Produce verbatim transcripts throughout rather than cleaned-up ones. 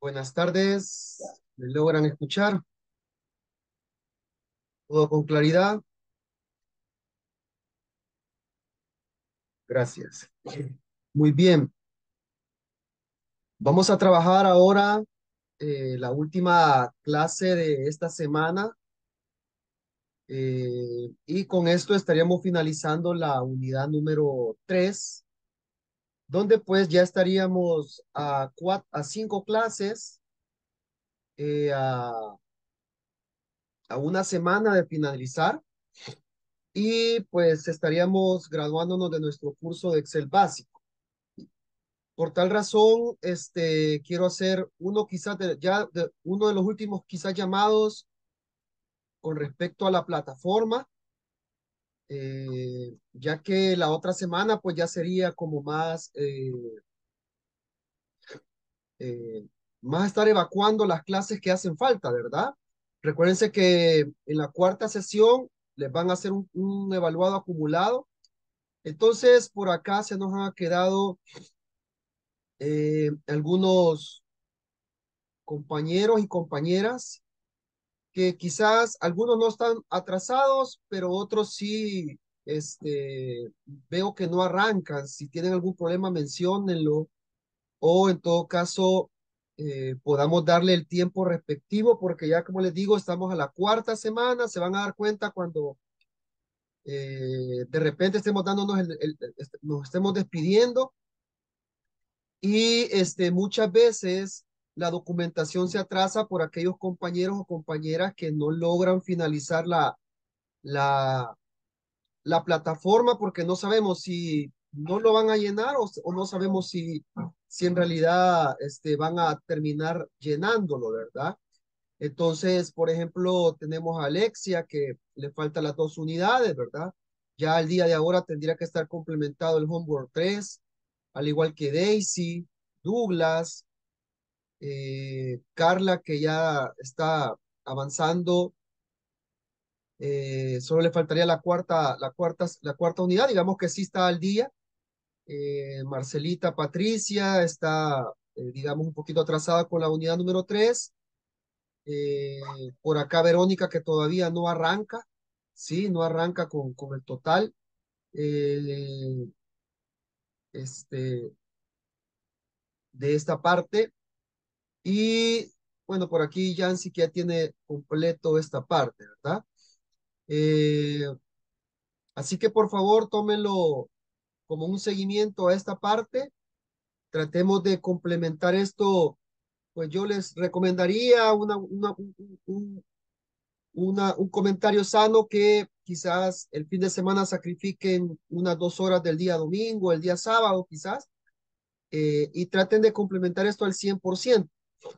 Buenas tardes, ¿me logran escuchar? ¿Todo con claridad? Gracias. Muy bien, vamos a trabajar ahora eh, la última clase de esta semana eh, y con esto estaríamos finalizando la unidad número tres, donde pues ya estaríamos a, cuatro, a cinco clases, eh, a, a una semana de finalizar y pues estaríamos graduándonos de nuestro curso de Excel básico. Por tal razón, este, quiero hacer uno quizás de, ya de, uno de los últimos quizás llamados con respecto a la plataforma, eh, ya que la otra semana pues ya sería como más, eh, eh, más estar evacuando las clases que hacen falta, ¿verdad? Recuérdense que en la cuarta sesión les van a hacer un, un evaluado acumulado. Entonces, por acá se nos han quedado eh, algunos compañeros y compañeras que quizás algunos no están atrasados, pero otros sí, este, veo que no arrancan. Si tienen algún problema, menciónenlo, o en todo caso, eh, podamos darle el tiempo respectivo, porque ya como les digo, estamos a la cuarta semana, se van a dar cuenta cuando eh, de repente estemos dándonos el, el- el- este, nos estemos despidiendo y este, muchas veces la documentación se atrasa por aquellos compañeros o compañeras que no logran finalizar la, la, la plataforma porque no sabemos si no lo van a llenar o, o no sabemos si, si en realidad este, van a terminar llenándolo, ¿verdad? Entonces, por ejemplo, tenemos a Alexia que le faltan las dos unidades, ¿verdad? Ya al día de ahora tendría que estar complementado el Homework tres, al igual que Daisy, Douglas, eh, Carla, que ya está avanzando, eh, solo le faltaría la cuarta, la cuarta, la cuarta unidad, digamos que sí está al día. Eh, Marcelita Patricia está, eh, digamos, un poquito atrasada con la unidad número tres. Eh, por acá Verónica, que todavía no arranca, sí, no arranca con, con el total. eh, este, de esta parte. Y bueno, por aquí Yancy que ya tiene completo esta parte, ¿verdad? Eh, Así que por favor, tómenlo como un seguimiento a esta parte. Tratemos de complementar esto. Pues yo les recomendaría una, una, un, un- una- un comentario sano que quizás el fin de semana sacrifiquen unas dos horas del día domingo, el día sábado quizás, eh, y traten de complementar esto al cien por ciento.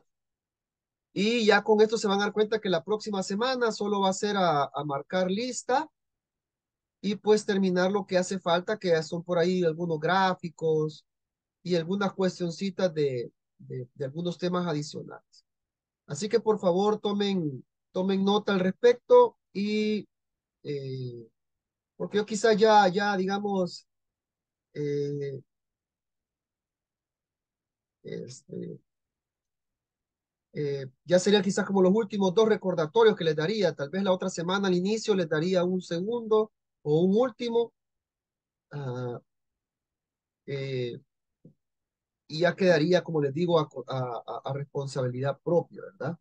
Y ya con esto se van a dar cuenta que la próxima semana solo va a ser a, a marcar lista y pues terminar lo que hace falta, que son por ahí algunos gráficos y algunas cuestioncitas de, de, de algunos temas adicionales. Así que por favor tomen, tomen nota al respecto y eh, porque yo quizás ya, ya digamos, eh, este, eh, ya sería quizás como los últimos dos recordatorios que les daría. Tal vez la otra semana al inicio les daría un segundo o un último, ah, eh, y ya quedaría, como les digo, a, a- a- a responsabilidad propia, ¿verdad?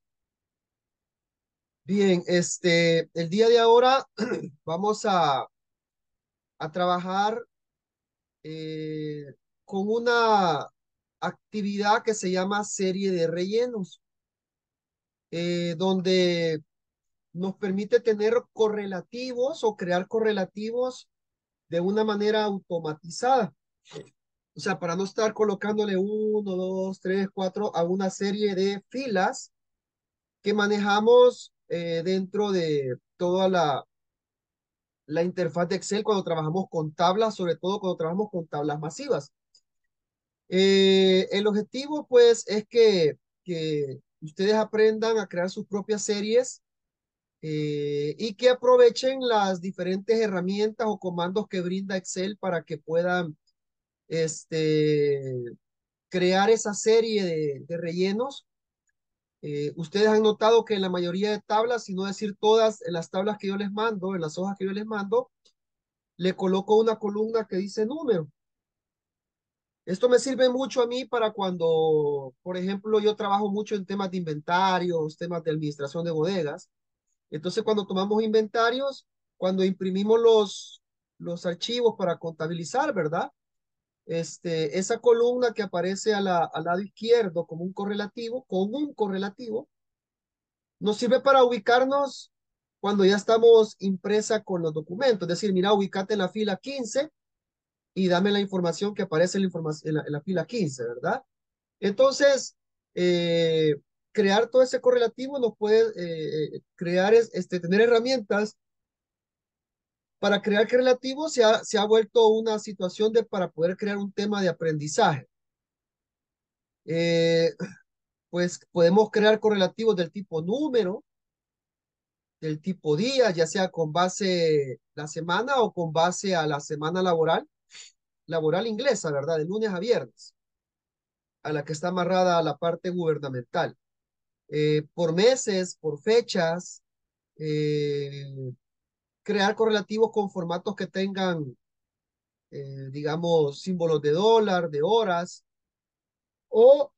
Bien, este, el día de ahora vamos a, a trabajar eh, con una actividad que se llama serie de rellenos, eh, donde nos permite tener correlativos o crear correlativos de una manera automatizada. O sea, para no estar colocándole uno, dos, tres, cuatro a una serie de filas que manejamos eh, dentro de toda la, la interfaz de Excel cuando trabajamos con tablas, sobre todo cuando trabajamos con tablas masivas. Eh, el objetivo, pues, es que, que ustedes aprendan a crear sus propias series eh, y que aprovechen las diferentes herramientas o comandos que brinda Excel para que puedan este, crear esa serie de, de rellenos. Eh, ustedes han notado que en la mayoría de tablas, si no decir todas, en las tablas que yo les mando, en las hojas que yo les mando, le coloco una columna que dice número. Esto me sirve mucho a mí para cuando, por ejemplo, yo trabajo mucho en temas de inventarios, temas de administración de bodegas. Entonces, cuando tomamos inventarios, cuando imprimimos los, los archivos para contabilizar, ¿verdad? Este, esa columna que aparece a la, al lado izquierdo como un correlativo, con un correlativo, nos sirve para ubicarnos cuando ya estamos impresa con los documentos. Es decir, mira, ubícate en la fila quince y dame la información que aparece en la, información, en la, en la fila quince, ¿verdad? Entonces, eh, crear todo ese correlativo nos puede eh, crear, es, este, tener herramientas para crear correlativos se ha, se ha vuelto una situación de para poder crear un tema de aprendizaje. Eh, pues podemos crear correlativos del tipo número, del tipo día, ya sea con base la semana o con base a la semana laboral, laboral inglesa, ¿verdad? De lunes a viernes, a la que está amarrada a la parte gubernamental. Eh, por meses, por fechas, eh, crear correlativos con formatos que tengan, eh, digamos, símbolos de dólar, de horas o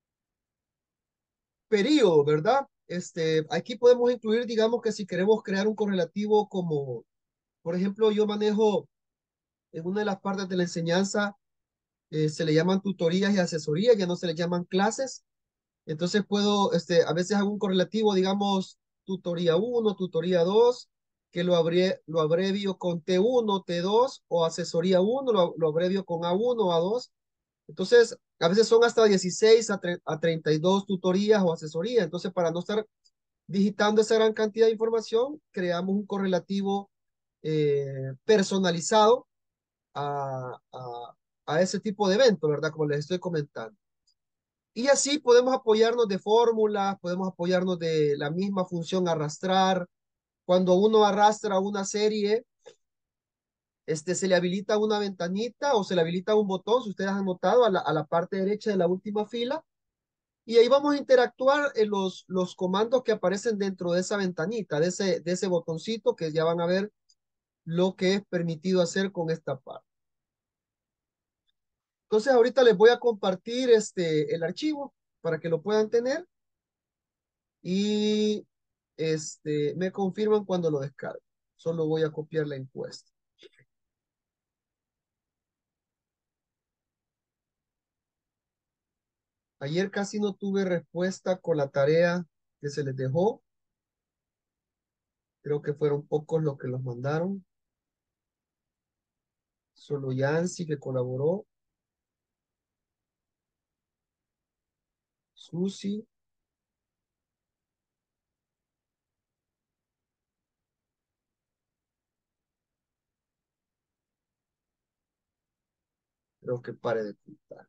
periodo, ¿verdad? Este, aquí podemos incluir, digamos que si queremos crear un correlativo como, por ejemplo, yo manejo en una de las partes de la enseñanza, eh, se le llaman tutorías y asesorías, ya no se le llaman clases. Entonces puedo, este, a veces hago un correlativo, digamos, tutoría uno, tutoría dos, que lo, abre, lo abrevio con T uno, T dos, o asesoría uno, lo, lo abrevio con A uno, A dos. Entonces, a veces son hasta dieciséis a, a treinta y dos tutorías o asesorías. Entonces, para no estar digitando esa gran cantidad de información, creamos un correlativo eh, personalizado a, a, a ese tipo de evento, ¿verdad? Como les estoy comentando. Y así podemos apoyarnos de fórmulas, podemos apoyarnos de la misma función arrastrar. Cuando uno arrastra una serie, este, se le habilita una ventanita o se le habilita un botón, si ustedes han notado, a la, a la parte derecha de la última fila. Y ahí vamos a interactuar en los, los comandos que aparecen dentro de esa ventanita, de ese, de ese botoncito que ya van a ver lo que es permitido hacer con esta parte. Entonces ahorita les voy a compartir este, el archivo para que lo puedan tener y este, me confirman cuando lo descarguen. Solo voy a copiar la encuesta. Ayer casi no tuve respuesta con la tarea que se les dejó. Creo que fueron pocos los que los mandaron. Solo Yancy que colaboró. Susi. Creo que pare de contar.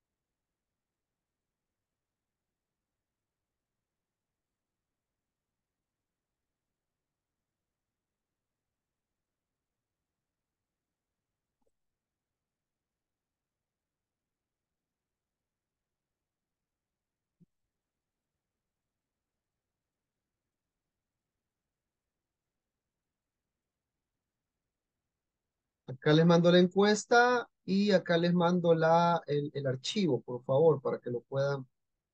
Acá les mando la encuesta y acá les mando la, el, el archivo, por favor, para que lo puedan,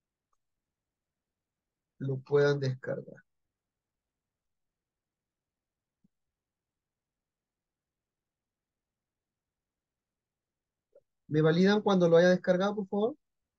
lo puedan descargar. ¿Me validan cuando lo haya descargado, por favor?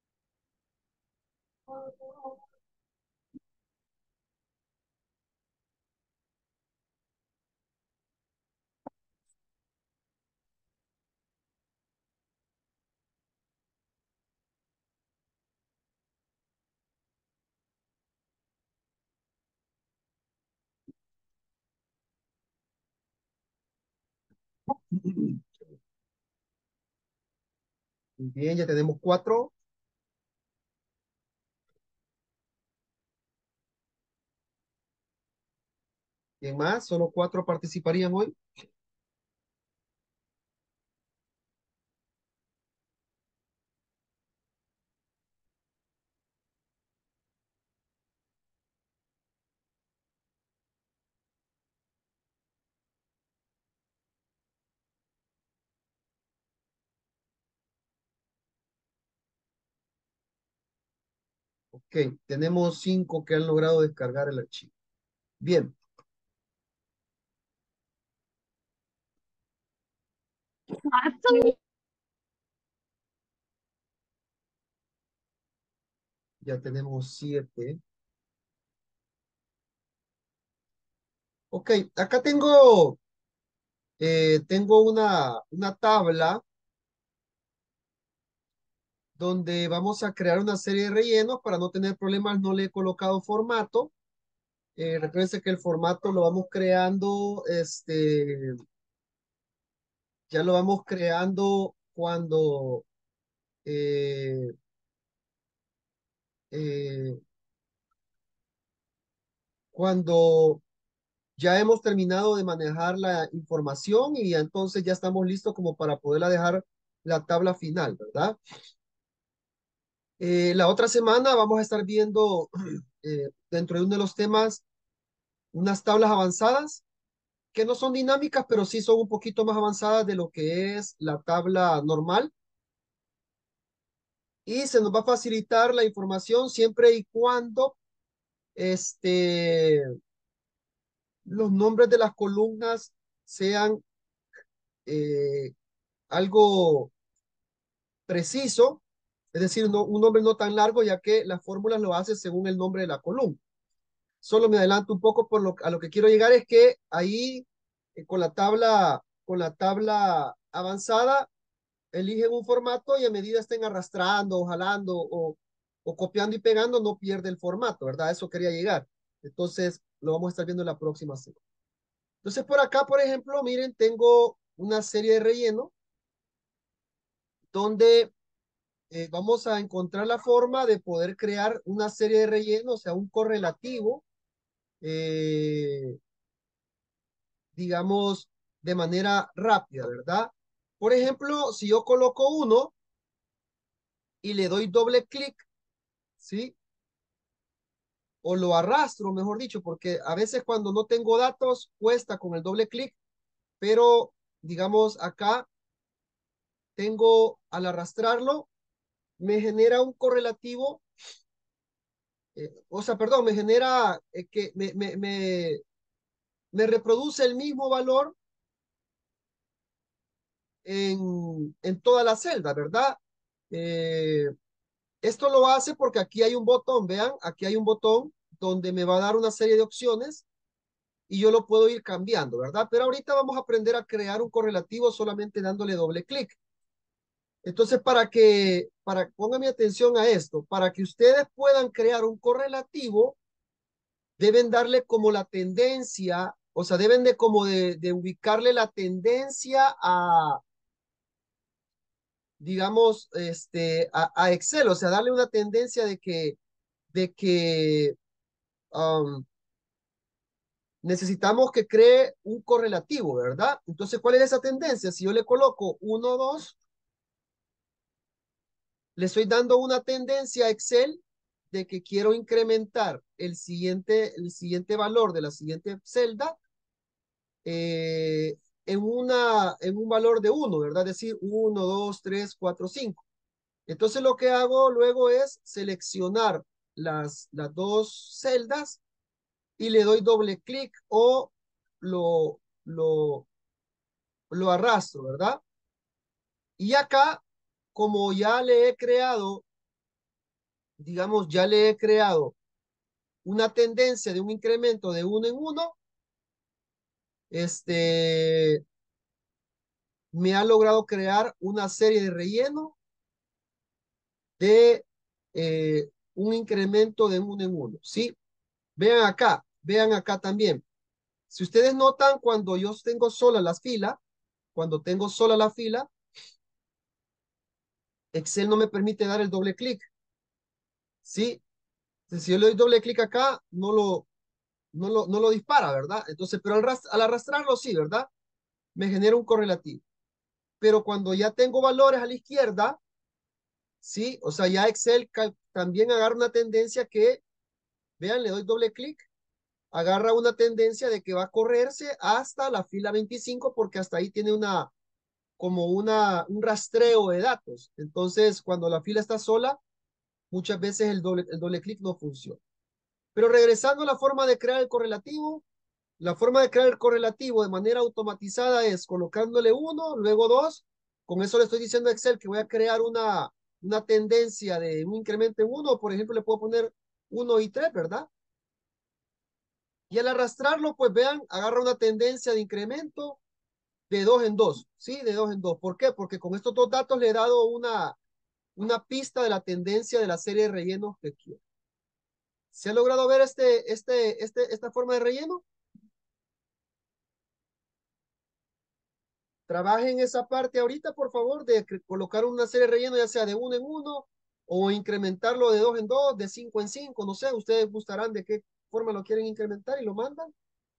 Bien, ya tenemos cuatro. ¿Quién más? Solo cuatro participarían hoy. Ok, tenemos cinco que han logrado descargar el archivo. Bien, ya tenemos siete. Ok, acá tengo, eh, tengo una, una tabla donde vamos a crear una serie de rellenos. Para no tener problemas, no le he colocado formato. Eh, recuerden que el formato lo vamos creando, este, ya lo vamos creando cuando, eh, eh, cuando ya hemos terminado de manejar la información y entonces ya estamos listos como para poderla dejar la tabla final, ¿verdad? Eh, la otra semana vamos a estar viendo eh, dentro de uno de los temas unas tablas avanzadas que no son dinámicas, pero sí son un poquito más avanzadas de lo que es la tabla normal. Y se nos va a facilitar la información siempre y cuando este, los nombres de las columnas sean eh, algo preciso, es decir, no, un nombre no tan largo, ya que las fórmulas lo hace según el nombre de la columna. Solo me adelanto un poco por lo, a lo que quiero llegar es que ahí eh, con la tabla, con la tabla avanzada, eligen un formato y a medida estén arrastrando o jalando o, o copiando y pegando, no pierde el formato, ¿verdad? Eso quería llegar. Entonces, lo vamos a estar viendo en la próxima semana. Entonces, por acá, por ejemplo, miren, tengo una serie de relleno donde eh, vamos a encontrar la forma de poder crear una serie de rellenos, o sea, un correlativo, eh, digamos, de manera rápida, ¿verdad? Por ejemplo, si yo coloco uno y le doy doble clic, ¿sí? O lo arrastro, mejor dicho, porque a veces cuando no tengo datos cuesta con el doble clic, pero digamos acá tengo al arrastrarlo, me genera un correlativo, eh, o sea, perdón, me genera eh, que me, me, me, me reproduce el mismo valor en, en toda la celda, ¿verdad? Eh, esto lo hace porque aquí hay un botón, vean, aquí hay un botón donde me va a dar una serie de opciones y yo lo puedo ir cambiando, ¿verdad? Pero ahorita vamos a aprender a crear un correlativo solamente dándole doble clic. Entonces, para que, para, pongan mi atención a esto, para que ustedes puedan crear un correlativo, deben darle como la tendencia, o sea, deben de como de, de ubicarle la tendencia a, digamos, este, a, a Excel, o sea, darle una tendencia de que, de que um, necesitamos que cree un correlativo, ¿verdad? Entonces, ¿cuál es esa tendencia? Si yo le coloco uno, dos, le estoy dando una tendencia a Excel de que quiero incrementar el siguiente, el siguiente valor de la siguiente celda eh, en, una, en un valor de uno, ¿verdad? Es decir, uno, dos, tres, cuatro, cinco. Entonces lo que hago luego es seleccionar las, las dos celdas y le doy doble clic o lo, lo, lo arrastro, ¿verdad? Y acá, como ya le he creado, digamos, ya le he creado una tendencia de un incremento de uno en uno, este, me ha logrado crear una serie de relleno de eh, un incremento de uno en uno, ¿sí? Vean acá, vean acá también. Si ustedes notan, cuando yo tengo sola las filas, cuando tengo sola la fila, Excel no me permite dar el doble clic, ¿sí? Entonces, si yo le doy doble clic acá, no lo, no lo, no lo dispara, ¿verdad? Entonces, pero al, rast- al arrastrarlo sí, ¿verdad? Me genera un correlativo. Pero cuando ya tengo valores a la izquierda, ¿sí? O sea, ya Excel también agarra una tendencia que, vean, le doy doble clic, agarra una tendencia de que va a correrse hasta la fila veinticinco porque hasta ahí tiene una, como una, un rastreo de datos. Entonces, cuando la fila está sola, muchas veces el doble, el doble clic no funciona. Pero regresando a la forma de crear el correlativo, la forma de crear el correlativo de manera automatizada es colocándole uno, luego dos. Con eso le estoy diciendo a Excel que voy a crear una, una tendencia de un incremento en uno. Por ejemplo, le puedo poner uno y tres, ¿verdad? Y al arrastrarlo, pues vean, agarra una tendencia de incremento de dos en dos, ¿sí? De dos en dos. ¿Por qué? Porque con estos dos datos le he dado una, una pista de la tendencia de la serie de rellenos que quiero. ¿Se ha logrado ver este, este, este, esta forma de relleno? Trabajen esa parte ahorita, por favor, de colocar una serie de relleno, ya sea de uno en uno o incrementarlo de dos en dos, de cinco en cinco, no sé, ustedes gustarán de qué forma lo quieren incrementar y lo mandan.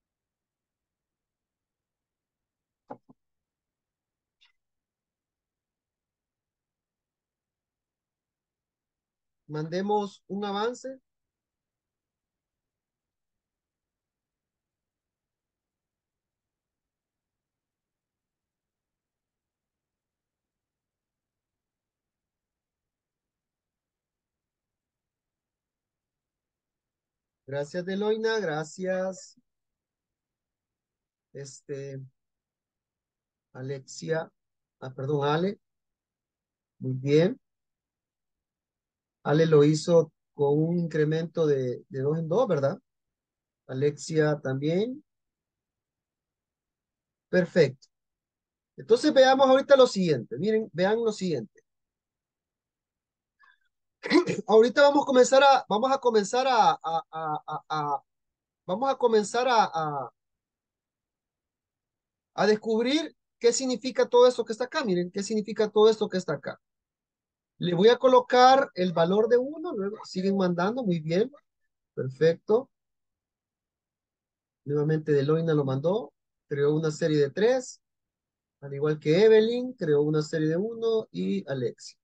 Mandemos un avance. Gracias, Deloina, gracias, este, Alexia, ah, perdón, Ale, muy bien. Ale lo hizo con un incremento de, de dos en dos, ¿verdad? Alexia también. Perfecto. Entonces veamos ahorita lo siguiente. Miren, vean lo siguiente. Ahorita vamos a comenzar a, vamos a comenzar a, a, a, a- a- vamos a comenzar a, a, a descubrir qué significa todo esto que está acá. Miren, qué significa todo esto que está acá. Le voy a colocar el valor de uno, luego siguen mandando, muy bien, perfecto. Nuevamente Deloina lo mandó, creó una serie de tres, al igual que Evelyn, creó una serie de uno y Alexia.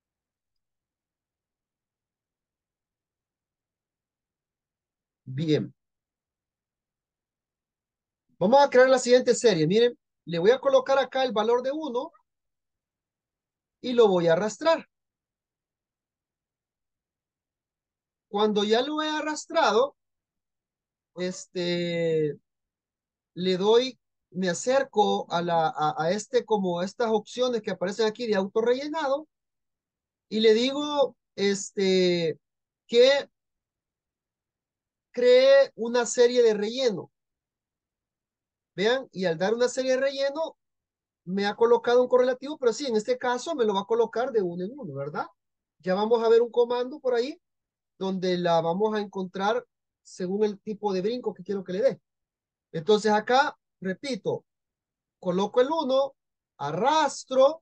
Bien, vamos a crear la siguiente serie. Miren, le voy a colocar acá el valor de uno y lo voy a arrastrar. Cuando ya lo he arrastrado, este, le doy, me acerco a, la, a, a este, como estas opciones que aparecen aquí de auto rellenado y le digo, este, que cree una serie de relleno. Vean, y al dar una serie de relleno, me ha colocado un correlativo, pero sí, en este caso me lo va a colocar de uno en uno, ¿verdad? Ya vamos a ver un comando por ahí donde la vamos a encontrar según el tipo de brinco que quiero que le dé. Entonces acá, repito, coloco el uno, arrastro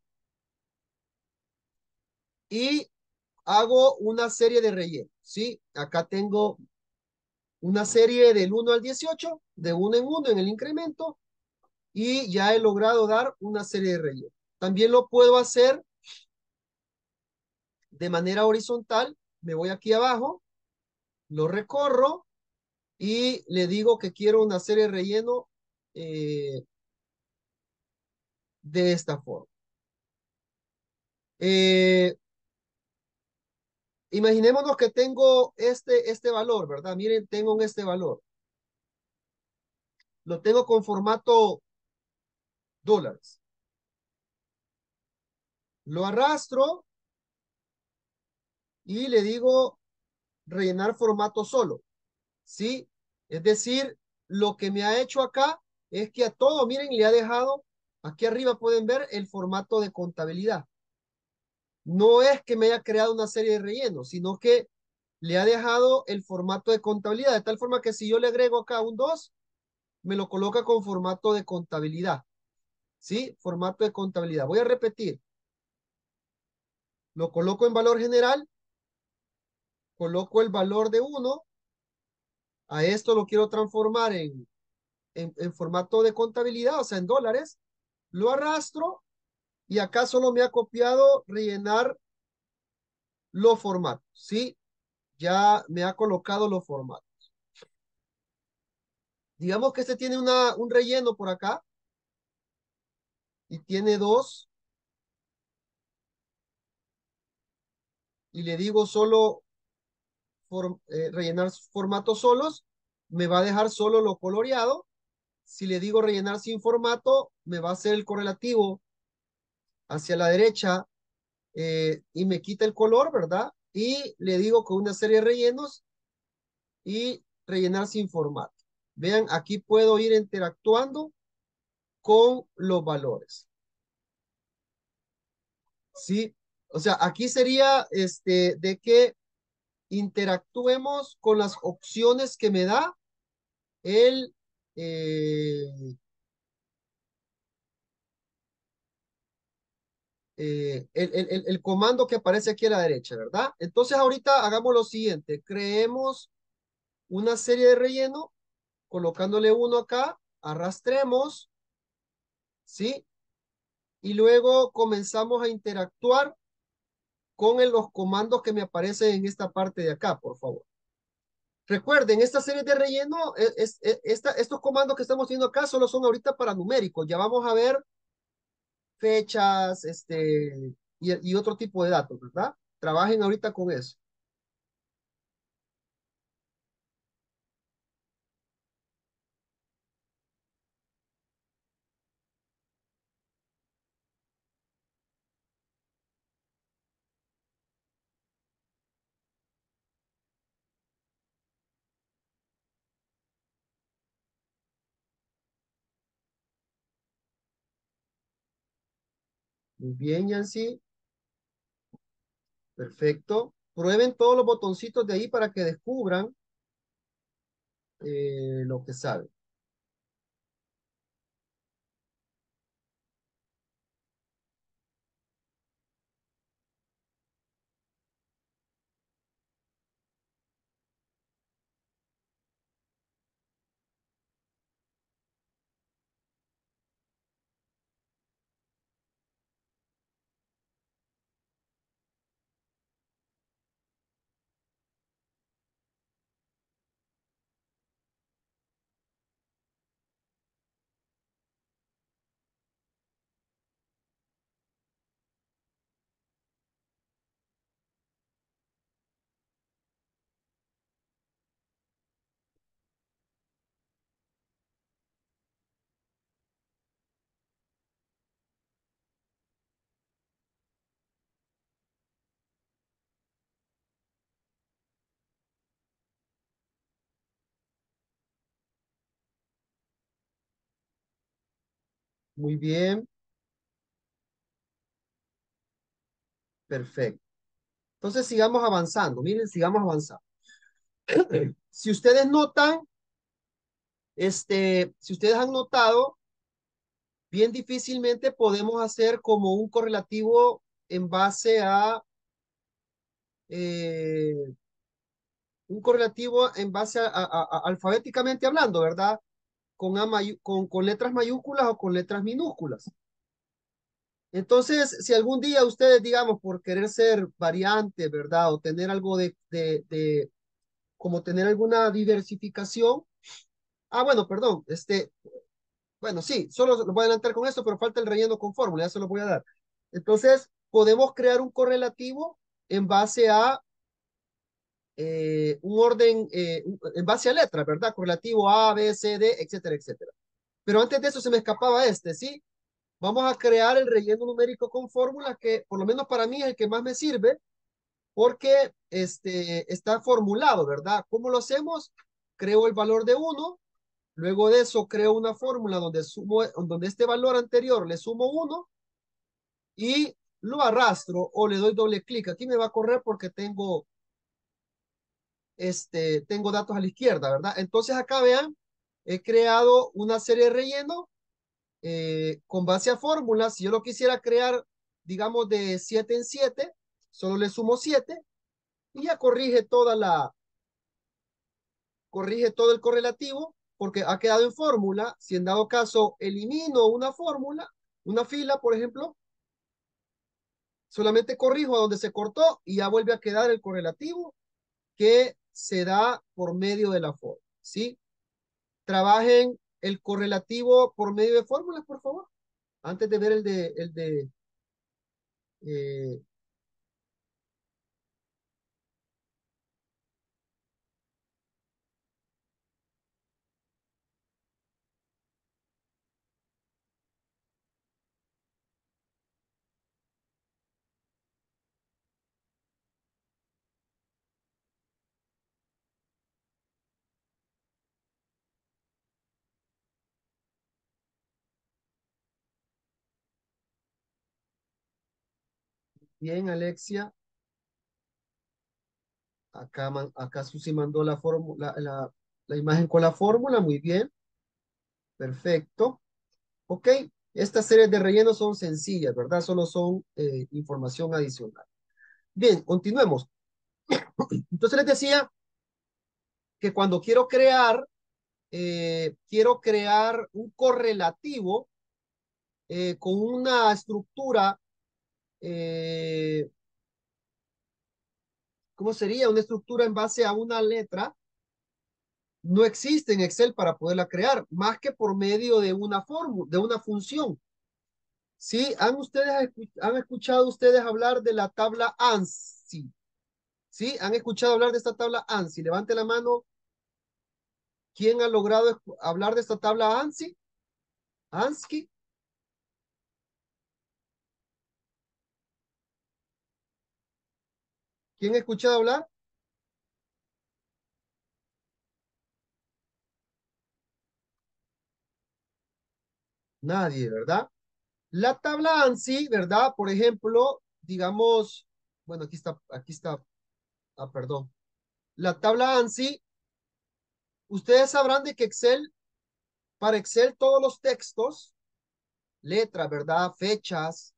y hago una serie de relleno, ¿sí? Acá tengo una serie del uno al dieciocho, de uno en uno en el incremento, y ya he logrado dar una serie de relleno. También lo puedo hacer de manera horizontal. Me voy aquí abajo, lo recorro y le digo que quiero una serie de relleno eh, de esta forma. Eh, Imaginémonos que tengo este, este valor, ¿verdad? Miren, tengo este valor. Lo tengo con formato dólares. Lo arrastro y le digo rellenar formato solo, ¿sí? Es decir, lo que me ha hecho acá es que a todo, miren, le ha dejado, aquí arriba pueden ver el formato de contabilidad. No es que me haya creado una serie de rellenos, sino que le ha dejado el formato de contabilidad, de tal forma que si yo le agrego acá un dos, me lo coloca con formato de contabilidad. ¿Sí? Formato de contabilidad. Voy a repetir. Lo coloco en valor general, coloco el valor de uno, a esto lo quiero transformar en, en, en formato de contabilidad, o sea, en dólares, lo arrastro y acá solo me ha copiado rellenar los formatos, ¿sí? Ya me ha colocado los formatos. Digamos que este tiene una, un relleno por acá y tiene dos y le digo solo for- eh, rellenar formatos solos, me va a dejar solo lo coloreado. Si le digo rellenar sin formato, me va a hacer el correlativo hacia la derecha eh, y me quita el color, ¿verdad? Y le digo con una serie de rellenos y rellenar sin formato. Vean, aquí puedo ir interactuando con los valores. ¿Sí? O sea, aquí sería este, de que interactuemos con las opciones que me da el, eh, eh, el, el, el, el comando que aparece aquí a la derecha, ¿verdad? Entonces ahorita hagamos lo siguiente, creemos una serie de relleno, colocándole uno acá, arrastremos, ¿sí? Y luego comenzamos a interactuar con el- los comandos que me aparecen en esta parte de acá, por favor. Recuerden, esta serie de relleno, es, es- es- esta, estos comandos que estamos viendo acá solo son ahorita para numéricos. Ya vamos a ver fechas, este, y, y otro tipo de datos, ¿verdad? Trabajen ahorita con eso. Muy bien, Yancy. Perfecto. Prueben todos los botoncitos de ahí para que descubran eh, lo que saben. Muy bien. Perfecto. Entonces sigamos avanzando. Miren, sigamos avanzando. Si ustedes notan, este, si ustedes han notado, bien difícilmente podemos hacer como un correlativo en base a eh, un correlativo en base a, a- a- alfabéticamente hablando, ¿verdad? Con, A mayu- con, con letras mayúsculas o con letras minúsculas. Entonces, si algún día ustedes, digamos, por querer ser variantes, ¿verdad? O tener algo de, de, de, como tener alguna diversificación. Ah, bueno, perdón, este, bueno, sí, solo lo voy a adelantar con esto, pero falta el relleno con fórmula, ya se lo voy a dar. Entonces, podemos crear un correlativo en base a eh, un orden, eh, en base a letras, ¿verdad? Correlativo A, B, C, D, etcétera, etcétera. Pero antes de eso se me escapaba este, ¿sí? Vamos a crear el relleno numérico con fórmulas que, por lo menos para mí, es el que más me sirve, porque este, está formulado, ¿verdad? ¿Cómo lo hacemos? Creo el valor de uno. Luego de eso creo una fórmula donde, sumo, donde este valor anterior le sumo uno y lo arrastro o le doy doble clic. Aquí me va a correr porque tengo, este, tengo datos a la izquierda, ¿verdad? Entonces acá vean, he creado una serie de relleno eh, con base a fórmulas. Si yo lo quisiera crear, digamos, de siete en siete, solo le sumo siete y ya corrige toda la, corrige todo el correlativo porque ha quedado en fórmula. Si en dado caso elimino una fórmula, una fila, por ejemplo, solamente corrijo a donde se cortó y ya vuelve a quedar el correlativo que se da por medio de la fórmula, ¿sí? Trabajen el correlativo por medio de fórmulas, por favor, antes de ver el de, el de, eh, Bien, Alexia. Acá, man- acá Susi mandó la, fórmula, la, la, la imagen con la fórmula. Muy bien. Perfecto. Ok. Estas series de relleno son sencillas, ¿verdad? Solo son eh, información adicional. Bien, continuemos. Entonces les decía que cuando quiero crear, eh, quiero crear un correlativo eh, con una estructura, eh, ¿cómo sería? Una estructura en base a una letra. No existe en Excel para poderla crear, más que por medio de una fórmula, de una función. ¿Sí? ¿Han ustedes han escuchado ustedes hablar de la tabla ANSI? ¿Sí? ¿Han escuchado hablar de esta tabla ANSI? Levante la mano. ¿Quién ha logrado hablar de esta tabla ANSI? ¿ANSI? ¿Quién ha escuchado hablar? Nadie, ¿verdad? La tabla ANSI, ¿verdad? Por ejemplo, digamos, bueno, aquí está, aquí está, ah, perdón. La tabla ANSI, ustedes sabrán de que Excel, para Excel todos los textos, letras, ¿verdad? Fechas,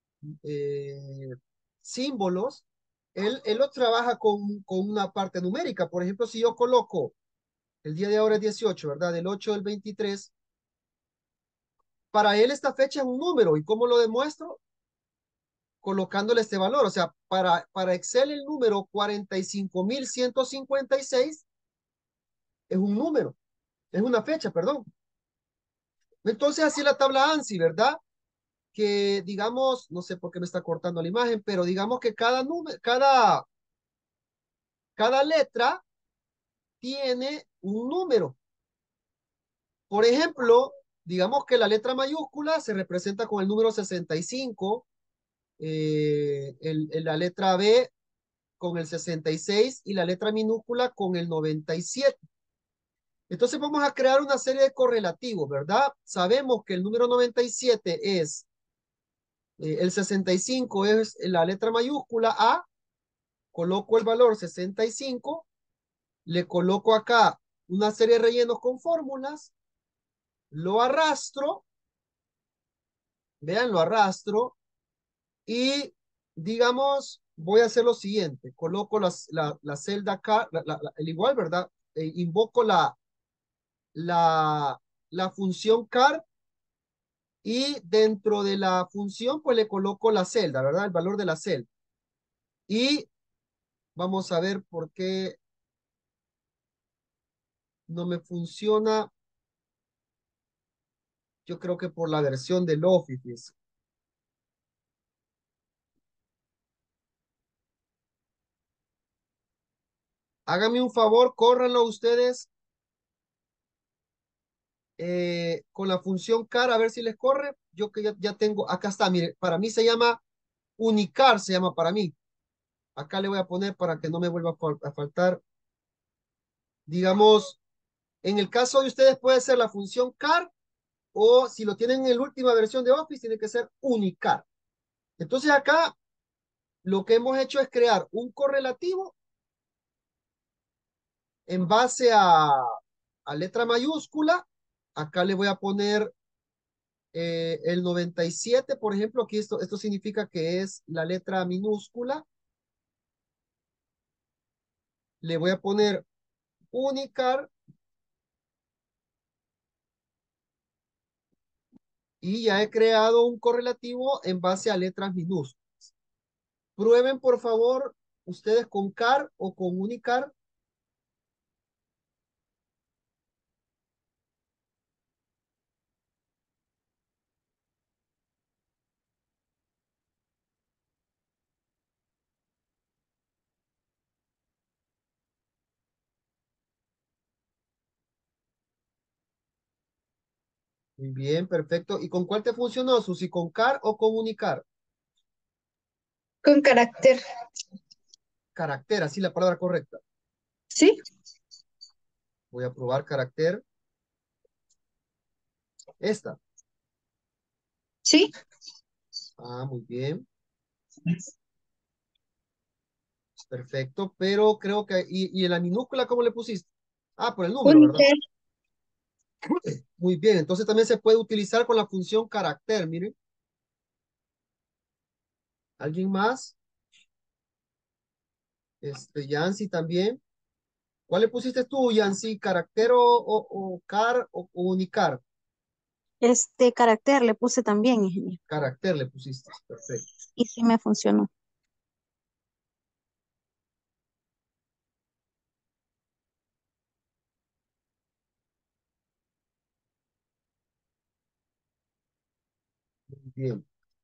eh, símbolos, él, él los trabaja con, con una parte numérica. Por ejemplo, si yo coloco, el día de ahora es dieciocho, ¿verdad? Del ocho del veintitrés, para él esta fecha es un número. ¿Y cómo lo demuestro? Colocándole este valor. O sea, para, para Excel el número cuarenta y cinco mil ciento cincuenta y seis es un número, es una fecha, perdón. Entonces así la tabla ANSI, ¿verdad? Que digamos, no sé por qué me está cortando la imagen, pero digamos que cada número, cada, cada letra tiene un número. Por ejemplo, digamos que la letra mayúscula se representa con el número sesenta y cinco, eh, el, el- la letra B con el sesenta y seis y la letra minúscula con el noventa y siete. Entonces vamos a crear una serie de correlativos, ¿verdad? Sabemos que el número noventa y siete es, eh, el sesenta y cinco es la letra mayúscula A, coloco el valor sesenta y cinco, le coloco acá una serie de rellenos con fórmulas, lo arrastro, vean, lo arrastro y digamos, voy a hacer lo siguiente, coloco las, la, la celda acá, la, la, la, el igual, ¿verdad? Eh, invoco la, la, la función car y dentro de la función pues le coloco la celda, ¿verdad? El valor de la celda. Y vamos a ver por qué no me funciona. Yo creo que por la versión del Office. Háganme un favor, córranlo ustedes eh, con la función car a ver si les corre. Yo que ya, ya tengo, acá está, mire, para mí se llama Unicar, se llama para mí. Acá le voy a poner para que no me vuelva a, fal- a faltar. Digamos, en el caso de ustedes puede ser la función car o si lo tienen en la última versión de Office, tiene que ser Unicar. Entonces acá lo que hemos hecho es crear un correlativo en base a, a letra mayúscula. Acá le voy a poner eh, el noventa y siete, por ejemplo, aquí esto, esto significa que es la letra minúscula. Le voy a poner Unicar y ya he creado un correlativo en base a letras minúsculas. Prueben, por favor, ustedes con car o con Unicar. Muy bien, perfecto. ¿Y con cuál te funcionó, Susi? ¿Con car o con Unicar? Con carácter. Carácter, así la palabra correcta. ¿Sí? Voy a probar carácter. Esta. ¿Sí? Ah, muy bien. Perfecto, pero creo que, y, y en la minúscula, ¿cómo le pusiste? Ah, por el número, ¿verdad? Única. Muy bien, entonces también se puede utilizar con la función carácter, miren. ¿Alguien más? Este, Yancy también. ¿Cuál le pusiste tú, Yancy? ¿Carácter o, o, o car o, o unicar? Este carácter le puse también, ingeniero. Carácter le pusiste, perfecto. Y sí me funcionó. Muy bien.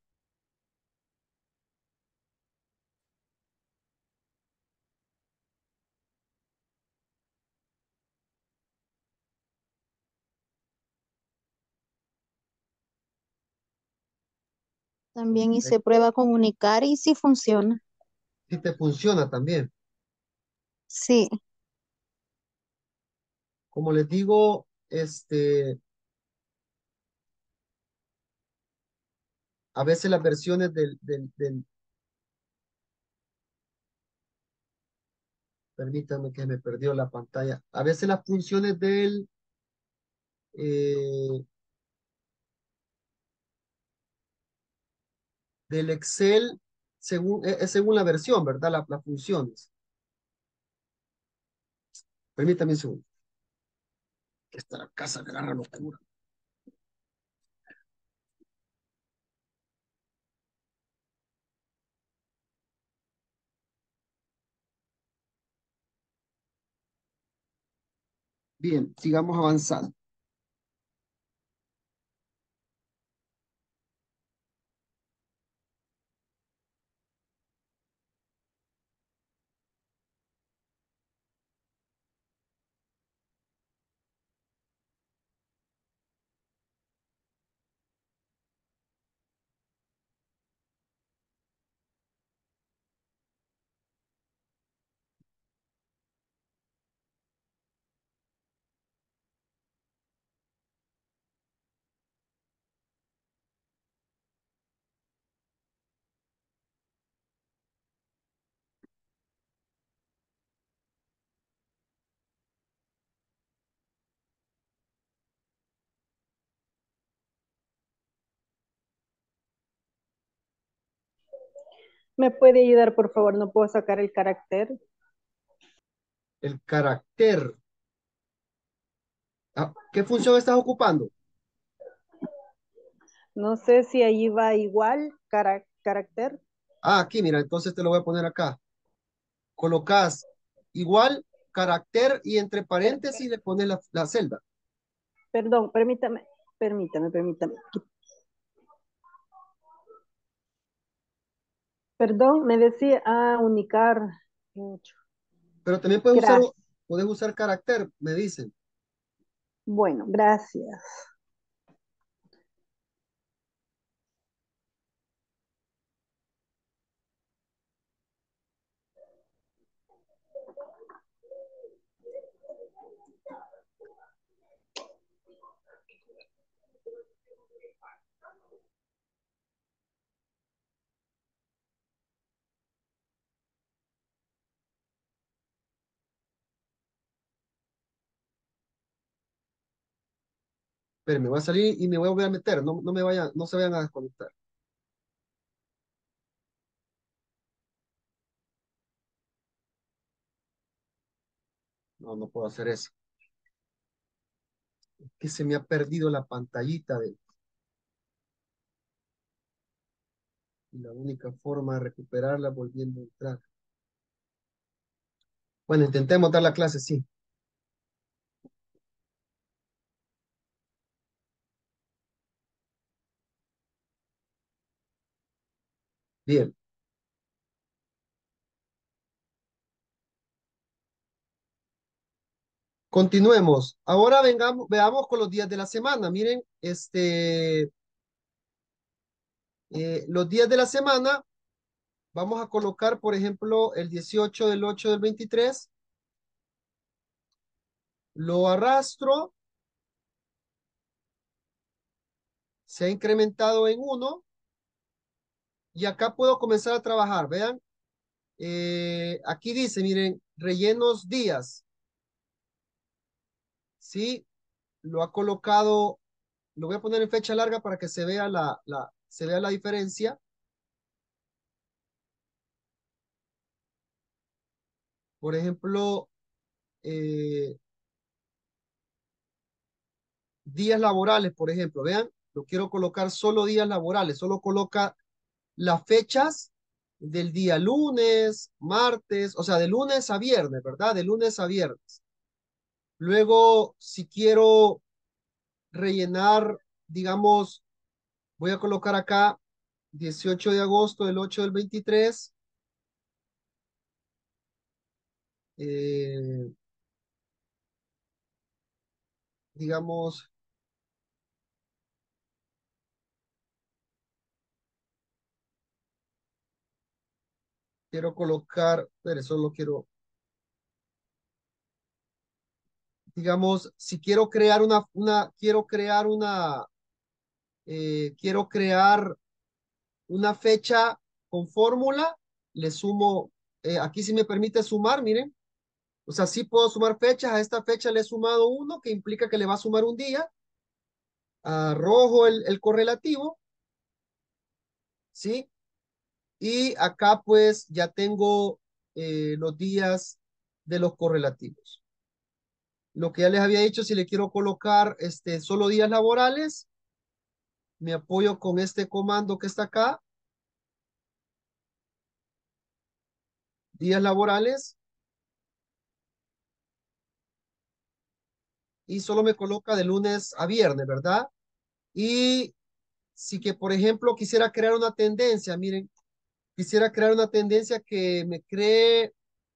También hice Perfecto. prueba comunicar y sí funciona. Sí te funciona también. Sí, Como les digo, este, a veces las versiones del, del, del- permítanme que me perdió la pantalla. A veces las funciones del, eh, del Excel, según, es es según la versión, ¿verdad? La- las funciones. Permítame un segundo. Que está la casa de la locura. Bien, sigamos avanzando. ¿Me puede ayudar, por favor? No puedo sacar el carácter. El carácter. Ah, ¿qué función estás ocupando? No sé si allí va igual, cara- carácter. Ah, aquí, mira, entonces te lo voy a poner acá. Colocas igual carácter y entre Per- per- paréntesis le pones la, la celda. perdón, permítame, permítame, permítame. Perdón, me decía, ah, unicar. Mucho. Pero también puedes usar, Gracias. puedes usar carácter, me dicen. Bueno, gracias. Pero me voy a salir y me voy a volver a meter. No, no me vayan, no se vayan a desconectar. No, no puedo hacer eso. Es que se me ha perdido la pantallita de, y la única forma de recuperarla volviendo a entrar. Bueno, intentemos dar la clase, sí. Bien. Continuemos. Ahora vengamos, veamos con los días de la semana. Miren, este, eh, los días de la semana, vamos a colocar, por ejemplo, el dieciocho del ocho del veintitrés. Lo arrastro, se ha incrementado en uno y acá puedo comenzar a trabajar. Vean, Eh, aquí dice, miren, rellenos días, ¿sí? Lo ha colocado, lo voy a poner en fecha larga para que se vea la, la, se vea la diferencia. Por ejemplo, eh, días laborales, por ejemplo, vean, lo quiero colocar solo días laborales, solo coloca las fechas del día lunes, martes, o sea, de lunes a viernes, ¿verdad? De lunes a viernes. Luego, si quiero rellenar, digamos, voy a colocar acá dieciocho de agosto del ocho del veintitrés. eh, digamos, quiero colocar, pero solo quiero, digamos, si quiero crear una, una, quiero crear una, eh, quiero crear una fecha con fórmula, le sumo, eh, aquí si me permite sumar, miren, o sea, sí puedo sumar fechas, a esta fecha le he sumado uno, que implica que le va a sumar un día, arrojo el, el correlativo, ¿sí? Y acá pues ya tengo eh, los días de los correlativos. Lo que ya les había dicho, si le quiero colocar este, solo días laborales, me apoyo con este comando que está acá, días laborales, y solo me coloca de lunes a viernes, ¿verdad? Y si que, por ejemplo, quisiera crear una tendencia, miren, quisiera crear una tendencia que me cree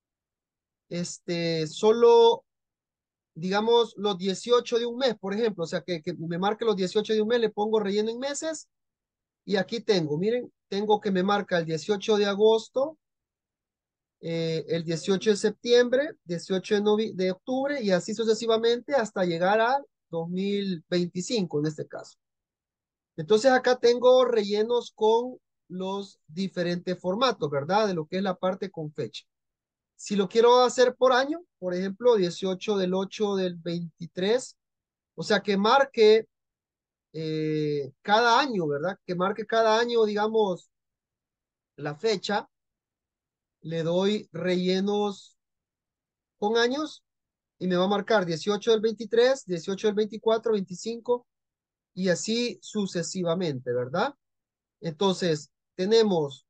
este, solo, digamos, los dieciocho de un mes, por ejemplo, o sea, que, que me marque los dieciocho de un mes, le pongo relleno en meses, y aquí tengo, miren, tengo que me marca el dieciocho de agosto, eh, el dieciocho de septiembre, dieciocho de, novi- de octubre, y así sucesivamente hasta llegar al dos mil veinticinco en este caso. Entonces acá tengo rellenos con los diferentes formatos, ¿verdad? De lo que es la parte con fecha. Si lo quiero hacer por año, por ejemplo, dieciocho del ocho del veintitrés, o sea, que marque eh, cada año, ¿verdad? Que marque cada año, digamos, la fecha, le doy rellenos con años y me va a marcar dieciocho del veintitrés, dieciocho del veinticuatro, veinticinco y así sucesivamente, ¿verdad? Entonces, tenemos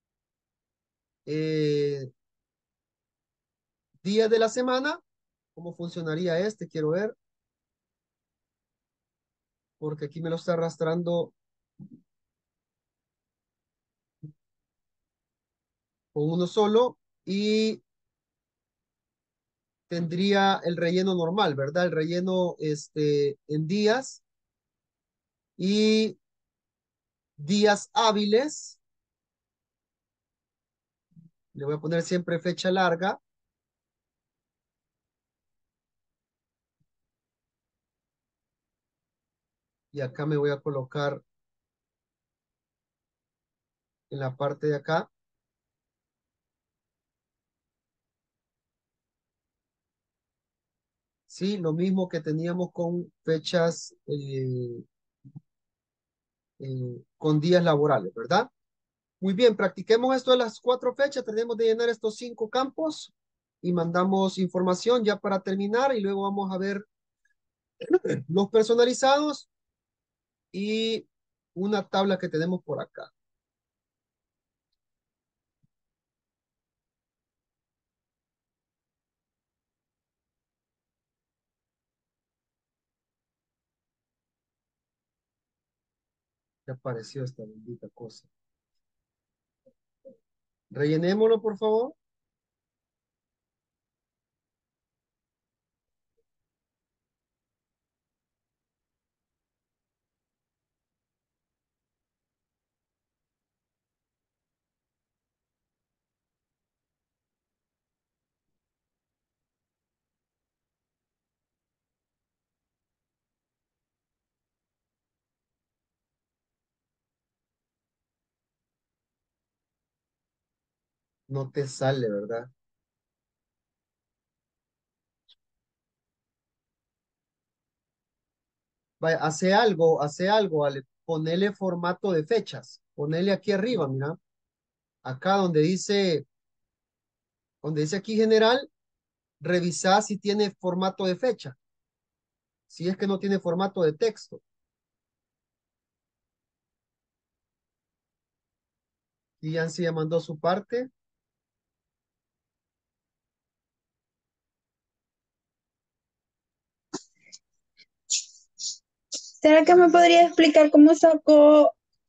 eh, días de la semana. ¿Cómo funcionaría este? Quiero ver, porque aquí me lo está arrastrando con uno solo y tendría el relleno normal, ¿verdad? El relleno este, en días y días hábiles. Le voy a poner siempre fecha larga y acá me voy a colocar en la parte de acá. Sí, lo mismo que teníamos con fechas, eh, eh, con días laborales, ¿verdad? Muy bien, practiquemos esto de las cuatro fechas. Tenemos de llenar estos cinco campos y mandamos información ya para terminar y luego vamos a ver los personalizados y una tabla que tenemos por acá. Ya apareció esta bendita cosa. Rellenémoslo, por favor. No te sale, ¿verdad? Vaya, hace algo, hace algo, Ale. Ponele formato de fechas. Ponele aquí arriba, mira. Acá donde dice, donde dice aquí general, revisa si tiene formato de fecha. Si es que no tiene formato de texto. Y Yancy ya mandó su parte. ¿Será que me podría explicar cómo sacó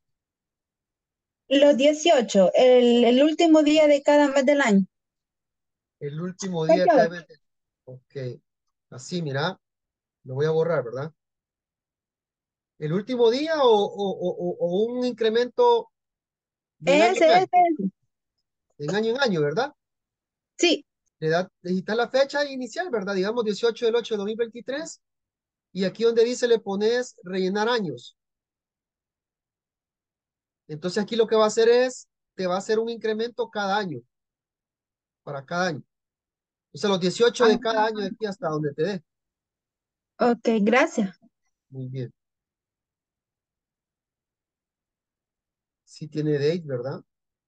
los dieciocho, el, el último día de cada mes del año? El último Soy día yo. que debe. Ok. Así, mira. Lo voy a borrar, ¿verdad? ¿El último día o, o, o, o un incremento de en año Ese, en ese, año? ese. En año en año, ¿verdad? Sí, Le da, necesitas la fecha inicial, ¿verdad? Digamos dieciocho del ocho de dos mil veintitrés. Y aquí donde dice le pones rellenar años. Entonces aquí lo que va a hacer es, te va a hacer un incremento cada año, para cada año. O sea, los dieciocho ah, de cada año de aquí hasta donde te dé. ok, gracias. Muy bien. Sí tiene date, ¿verdad?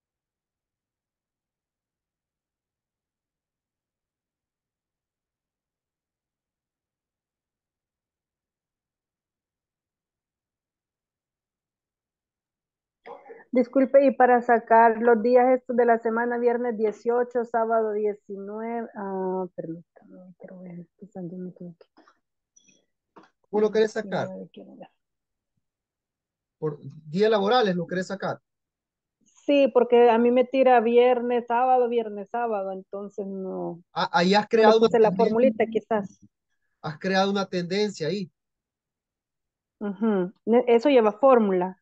Disculpe, y para sacar los días estos de la semana, viernes dieciocho, sábado diecinueve, ah, permítame, quiero ver, estoy pensando, me equivoqué. ¿Cómo lo querés sacar? diecinueve, quiero ver. Por días laborales lo querés sacar. Sí, porque a mí me tira viernes, sábado, viernes, sábado, entonces no, Ah, ahí has no le creado una puse la tendencia, formulita quizás. has creado una tendencia ahí. Ujú. Ne- Eso lleva fórmula.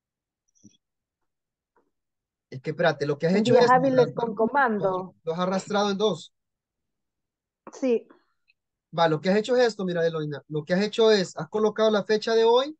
Es que espérate, lo que has En hecho días es, mira, hábiles con lo, comando. lo has arrastrado en dos. Sí, Va, lo que has hecho es esto, mira, Eloina. Lo que has hecho es, has colocado la fecha de hoy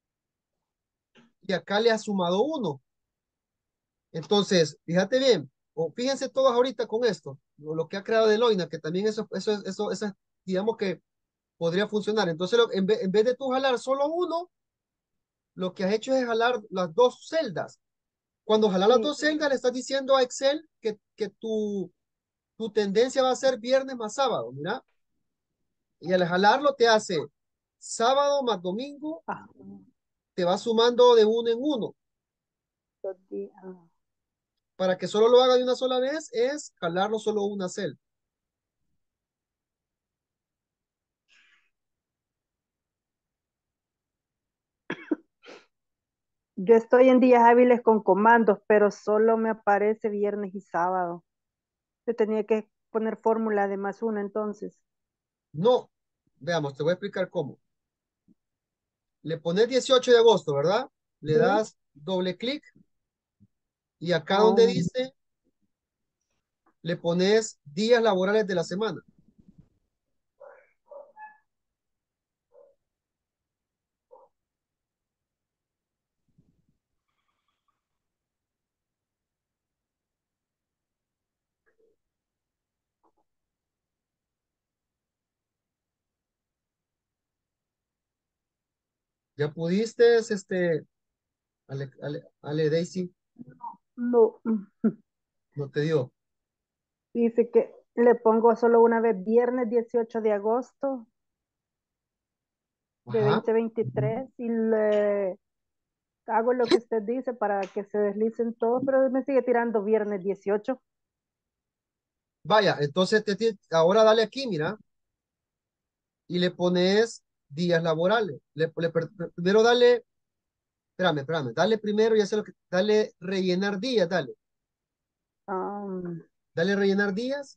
y acá le has sumado uno. Entonces, fíjate bien, o fíjense todos ahorita con esto, lo, lo que ha creado Eloina, que también eso, eso, eso, eso, digamos que podría funcionar. Entonces, lo- en vez, en vez de tú jalar solo uno, lo que has hecho es jalar las dos celdas. Cuando jalas las sí. dos celdas, le estás diciendo a Excel que, que tu, tu tendencia va a ser viernes más sábado, mira. Y al jalarlo te hace sábado más domingo, Ah, te va sumando de uno en uno. dos días. Para que solo lo haga de una sola vez, es jalarlo solo una celda. Yo estoy en días hábiles con comandos, pero solo me aparece viernes y sábado. Yo tenía que poner fórmula de más uno entonces. No, veamos, te voy a explicar cómo. Le pones dieciocho de agosto, ¿verdad? Le Sí. das doble clic y acá donde Oh, dice, le pones días laborales de la semana. Ya pudiste, este, Ale, Ale, Ale Daisy, no. no te dio. Dice que le pongo solo una vez viernes dieciocho de agosto de Ajá. dos mil veintitrés y le hago lo que usted dice para que se deslicen todos, pero me sigue tirando viernes dieciocho. Vaya, entonces te, ti- ahora dale aquí, mira, y le pones días laborales. Le, le- per- primero dale, espérame, espérame, dale primero y hace lo que, dale rellenar días, dale. Um, Dale rellenar días.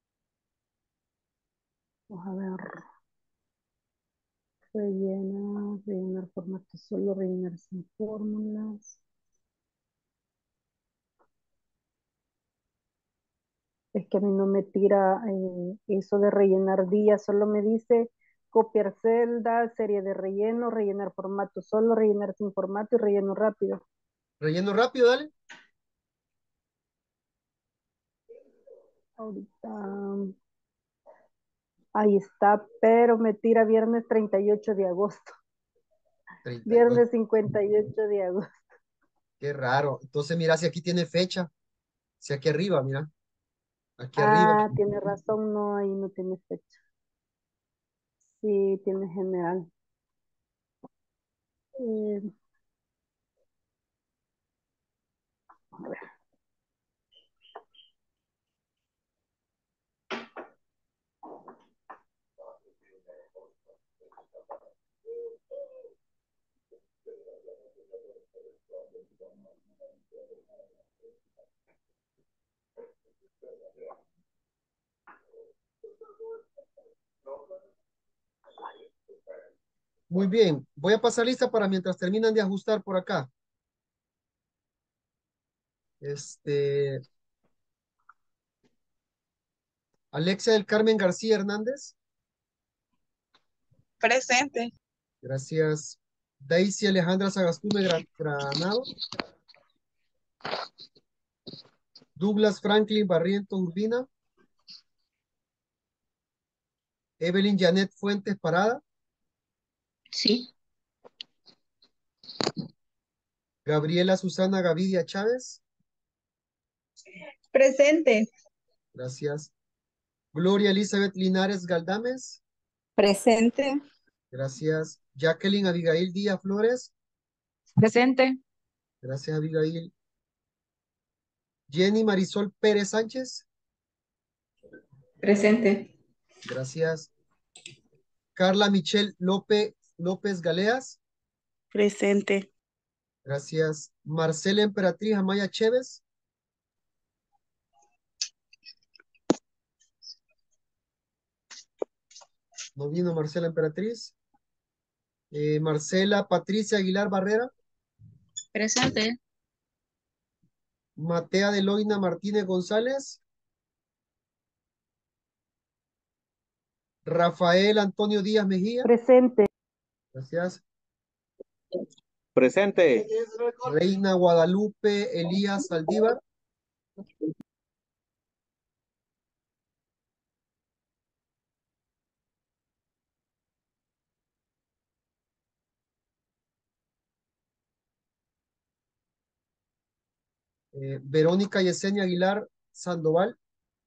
vamos a ver. Rellenar, rellenar formato solo, rellenar sin fórmulas. Es que a mí no me tira eh, eso de rellenar días, solo me dice copiar celda, serie de relleno, rellenar formato solo, rellenar sin formato y relleno rápido. Relleno rápido, dale. Ahorita, ahí está, pero me tira viernes treinta y ocho de agosto. treinta y ocho. Viernes cincuenta y ocho de agosto. Qué raro. Entonces, mira, si aquí tiene fecha. Si aquí arriba, mira. Aquí arriba. Ah, tiene razón, no, ahí no tiene fecha. Sí, tiene general. Eh, a ver. Muy bien. Voy a pasar lista para mientras terminan de ajustar por acá. Este. Alexia del Carmen García Hernández. Presente. Gracias. Daisy Alejandra Sagastume Gra- Granado. Douglas Franklin Barrientos Urbina. Evelyn Janet Fuentes Parada. Sí. Gabriela Susana Gavidia Chávez. Presente. Gracias. Gloria Elizabeth Linares Galdames. Presente. Gracias. Jacqueline Abigail Díaz Flores. Presente. Gracias, Abigail. Jenny Marisol Pérez Sánchez. Presente. Gracias. Carla Michelle López, López Galeas. Presente. Gracias. Marcela Emperatriz Amaya Chévez. No vino Marcela Emperatriz. Eh, Marcela Patricia Aguilar Barrera. Presente. Matea Deloina Martínez González. Rafael Antonio Díaz Mejía. Presente. Gracias. Presente. Reina Guadalupe Elías Saldívar. Eh, Verónica Yesenia Aguilar Sandoval.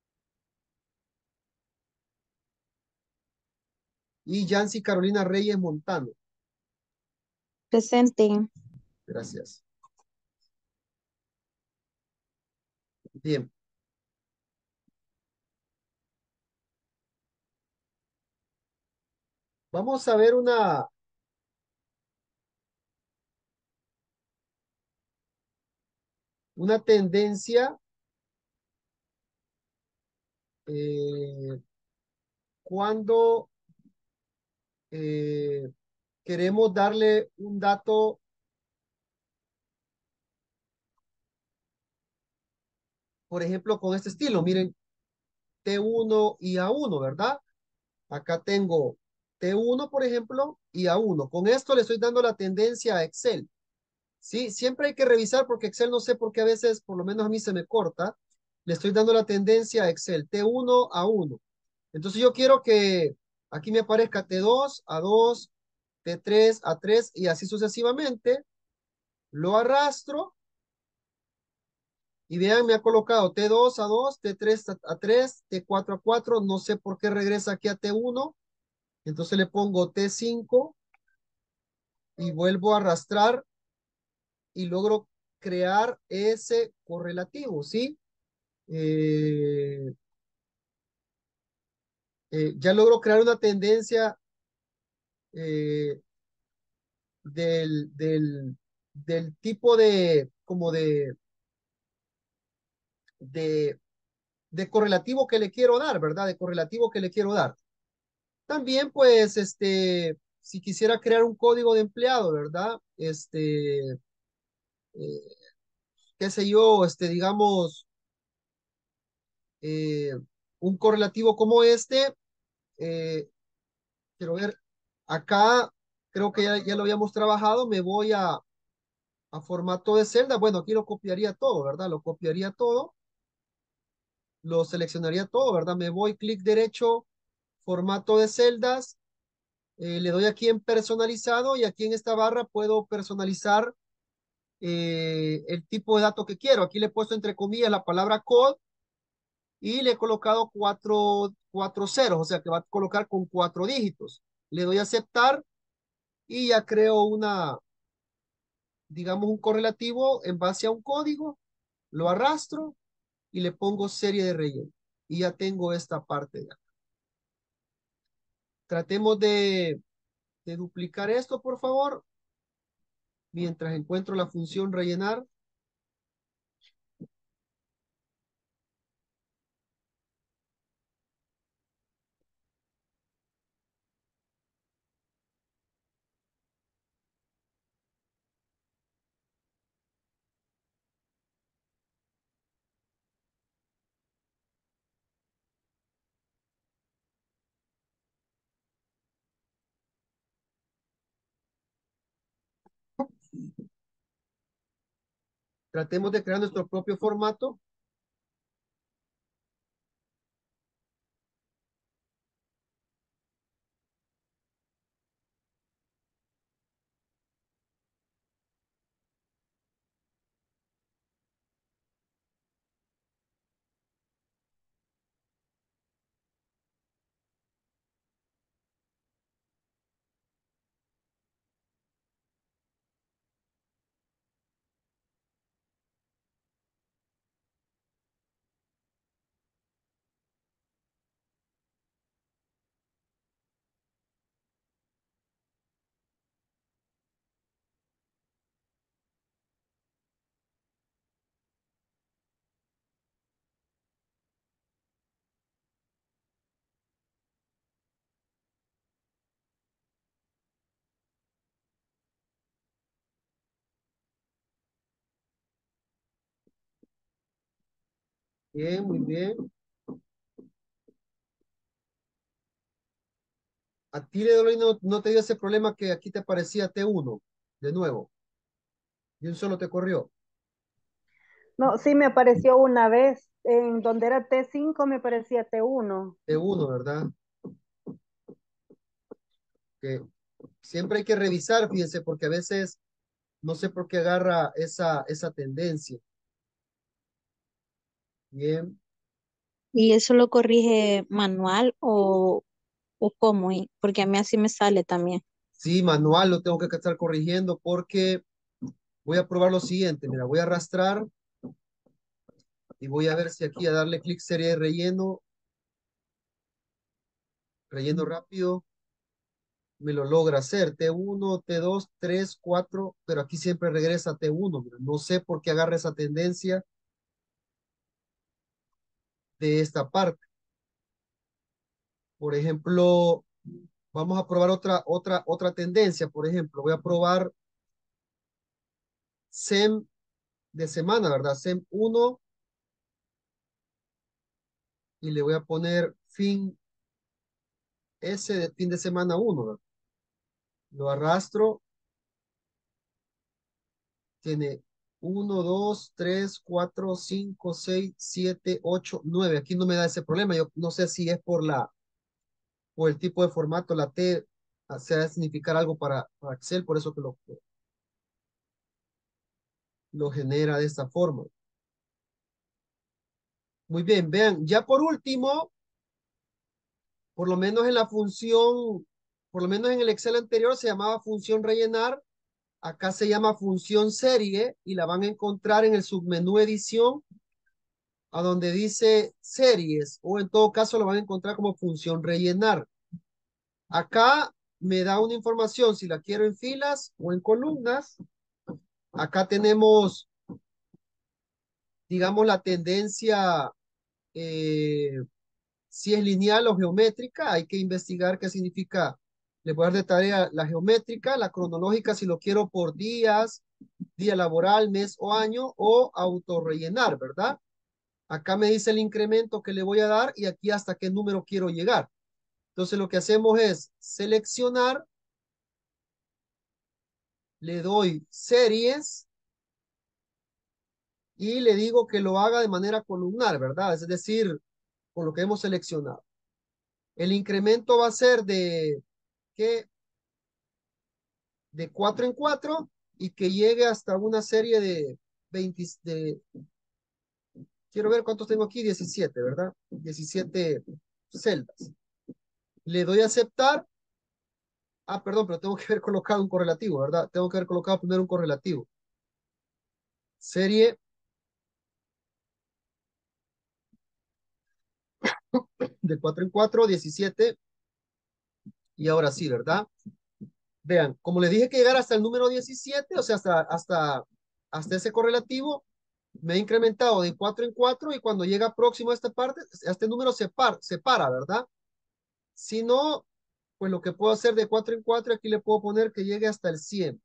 Y Yancy Carolina Reyes Montano. Presente. Gracias. Bien. Vamos a ver una, una tendencia eh, cuando eh, queremos darle un dato por ejemplo, con este estilo. Miren, T uno y A uno, ¿verdad? Acá tengo T uno, por ejemplo, y A uno. Con esto le estoy dando la tendencia a Excel. Sí, siempre hay que revisar porque Excel no sé por qué a veces, por lo menos a mí se me corta. Le estoy dando la tendencia a Excel, T uno a uno. Entonces yo quiero que aquí me aparezca T dos a dos, T tres a tres y así sucesivamente. Lo arrastro y vean, me ha colocado T dos a dos, T tres a tres, T cuatro a cuatro. No sé por qué regresa aquí a T uno. Entonces le pongo T cinco y vuelvo a arrastrar y logro crear ese correlativo, ¿sí? Eh, eh, ya logro crear una tendencia eh, del, del, del tipo de, como de, de, de correlativo que le quiero dar, ¿verdad? De correlativo que le quiero dar. También, pues, este, si quisiera crear un código de empleado, ¿verdad? Este, eh, qué sé yo, este, digamos, eh, un correlativo como este, eh, quiero ver, acá creo que ya, ya lo habíamos trabajado, me voy a, a formato de celda, bueno, aquí lo copiaría todo, ¿verdad? Lo copiaría todo, lo seleccionaría todo, ¿verdad? Me voy, clic derecho, formato de celdas, eh, le doy aquí en personalizado y aquí en esta barra puedo personalizar eh, el tipo de dato que quiero. Aquí le he puesto entre comillas la palabra code y le he colocado cuatro, cuatro ceros, o sea que va a colocar con cuatro dígitos. Le doy a aceptar y ya creo una, digamos, un correlativo en base a un código, lo arrastro y le pongo serie de relleno. Y ya tengo esta parte de acá. Tratemos de, de duplicar esto, por favor, mientras encuentro la función rellenar. Tratemos de crear nuestro propio formato. Bien, muy bien. A ti, Ledolay, no, no te dio ese problema que aquí te aparecía T uno, de nuevo, y un solo te corrió. No, sí me apareció una vez, en donde era T cinco me parecía T uno. T uno, ¿verdad? Que siempre hay que revisar, fíjense, porque a veces no sé por qué agarra esa, esa tendencia. Bien. ¿Y eso lo corrige manual o, o cómo? Y- Porque a mí así me sale también. Sí, manual lo tengo que estar corrigiendo porque voy a probar lo siguiente. Mira, voy a arrastrar y voy a ver si aquí a darle clic serie de relleno, relleno rápido, me lo logra hacer. T uno, T dos, tres, cuatro, pero aquí siempre regresa a T uno. Mira, no sé por qué agarra esa tendencia de esta parte. Por ejemplo, vamos a probar otra, otra, otra tendencia. Por ejemplo, voy a probar SEM de semana, ¿verdad? SEM uno y le voy a poner fin S de fin de semana uno, ¿verdad? Lo arrastro, tiene uno, dos, tres, cuatro, cinco, seis, siete, ocho, nueve. Aquí no me da ese problema. Yo no sé si es por la, por el tipo de formato, la T, o sea, significar algo para, para Excel, por eso que lo, lo genera de esta forma. Muy bien, vean, ya por último, por lo menos en la función, por lo menos en el Excel anterior se llamaba función rellenar, acá se llama función serie y la van a encontrar en el submenú edición, a donde dice series, o en todo caso lo van a encontrar como función rellenar. Acá me da una información si la quiero en filas o en columnas. Acá tenemos, digamos, la tendencia, eh, si es lineal o geométrica, hay que investigar qué significa. Le voy a dar de tarea la geométrica, la cronológica, si lo quiero por días, día laboral, mes o año, o autorrellenar, ¿verdad? Acá me dice el incremento que le voy a dar y aquí hasta qué número quiero llegar. Entonces lo que hacemos es seleccionar, le doy series y le digo que lo haga de manera columnar, ¿verdad? Es decir, con lo que hemos seleccionado. El incremento va a ser de, ¿qué? De cuatro en cuatro y que llegue hasta una serie de veinte, de, quiero ver cuántos tengo aquí, diecisiete, ¿verdad? diecisiete celdas. Le doy a aceptar. Ah, perdón, pero tengo que haber colocado un correlativo, ¿verdad? Tengo que haber colocado primero un correlativo. Serie de cuatro en cuatro, diecisiete. Y ahora sí, ¿verdad? Vean, como les dije que llegar hasta el número diecisiete, o sea, hasta, hasta, hasta ese correlativo, me he incrementado de cuatro en cuatro y cuando llega próximo a esta parte, a este número se, par, se para, ¿verdad? Si no, pues lo que puedo hacer de cuatro en cuatro, aquí le puedo poner que llegue hasta el cien.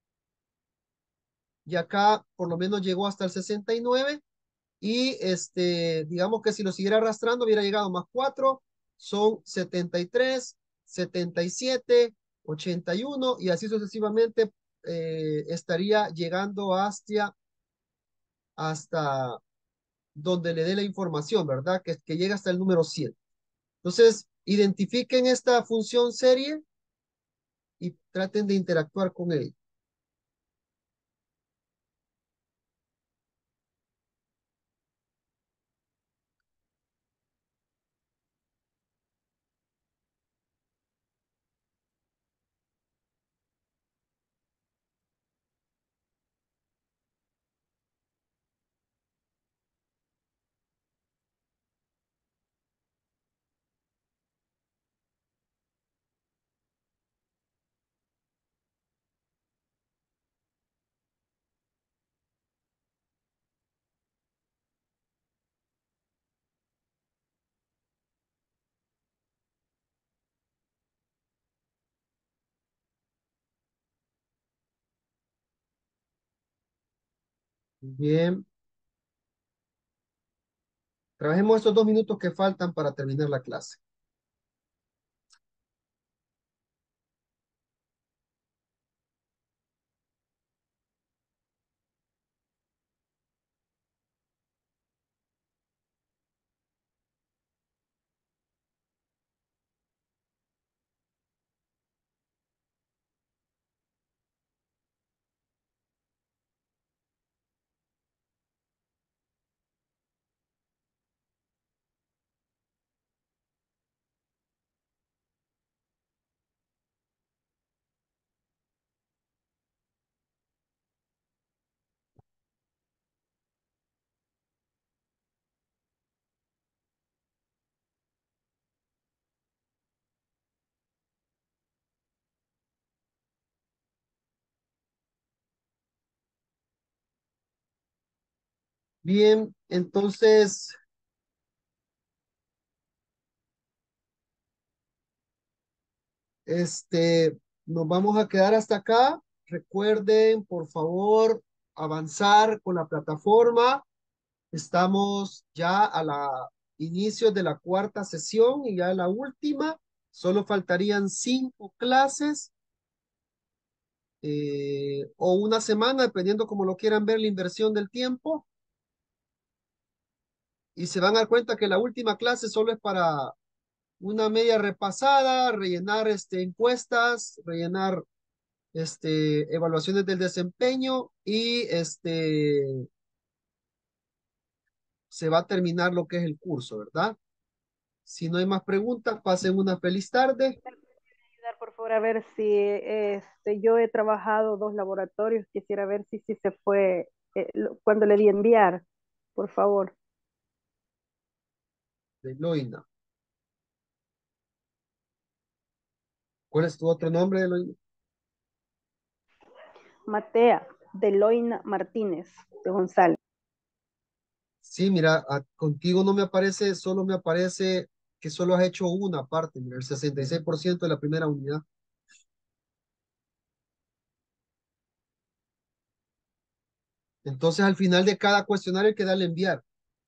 Y acá por lo menos llegó hasta el sesenta y nueve. Y este, digamos que si lo siguiera arrastrando, hubiera llegado más cuatro, son setenta y tres, setenta y siete, ochenta y uno, y así sucesivamente eh, estaría llegando hasta, hasta donde le dé la información, ¿verdad? Que, que llega hasta el número cien. Entonces, identifiquen esta función serie y traten de interactuar con ella. Bien, trabajemos estos dos minutos que faltan para terminar la clase. Bien, entonces, este, nos vamos a quedar hasta acá. Recuerden, por favor, avanzar con la plataforma. Estamos ya a la inicio de la cuarta sesión y ya la última. Solo faltarían cinco clases eh, o una semana, dependiendo como lo quieran ver, la inversión del tiempo. Y se van a dar cuenta que la última clase solo es para una media repasada, rellenar este, encuestas, rellenar este, evaluaciones del desempeño y este, se va a terminar lo que es el curso, ¿verdad? Si no hay más preguntas, pasen una feliz tarde. Ayudar, por favor, a ver si este, yo he trabajado dos laboratorios, quisiera ver si, si se fue eh, lo- cuando le di enviar, por favor. De Loina. ¿Cuál es tu otro nombre, Eloína? Matea, Deloina Martínez, de González. Sí, mira, a- contigo no me aparece, solo me aparece que solo has hecho una parte, mira, el sesenta y seis por ciento de la primera unidad. Entonces, al final de cada cuestionario hay que darle enviar.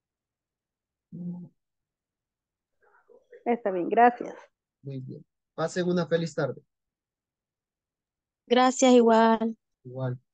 Está bien, gracias. Muy bien. Pasen una feliz tarde. Gracias igual. Igual.